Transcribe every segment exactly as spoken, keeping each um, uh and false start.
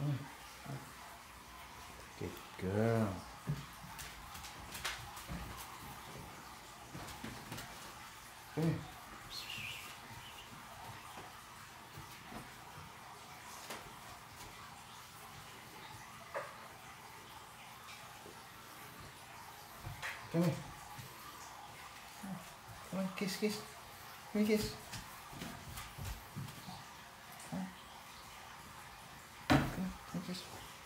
Come on. Good girl. Come here. Come here. Come on, kiss, kiss. Come here, kiss. Come on. Come on, come on, kiss.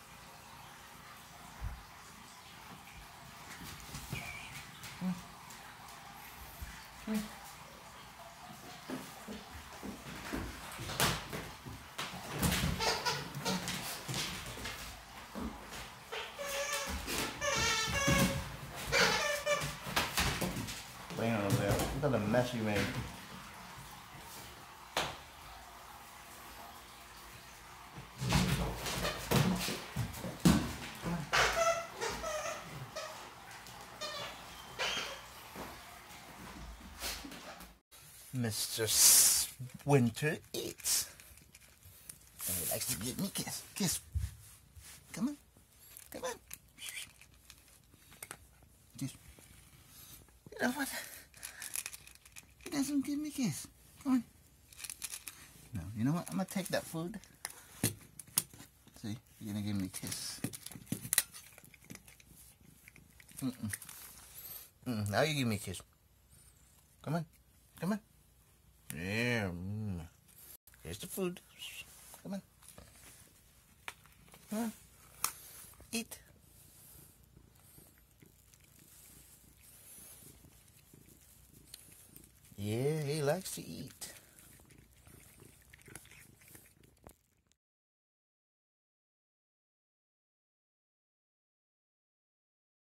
Come on. Come here. Playing over there. Look at the mess you made. Mister Winter eats. And he likes to give me a kiss. Kiss. Come on. Come on. Kiss. You know what? He doesn't give me a kiss. Come on. No, you know what? I'm going to take that food. See? You're going to give me a kiss. Mm-mm. Mm-mm. Now you give me a kiss. Come on. Come on. Yeah. Mm. Here's the food. Come on. Come on. Eat. Yeah, he likes to eat.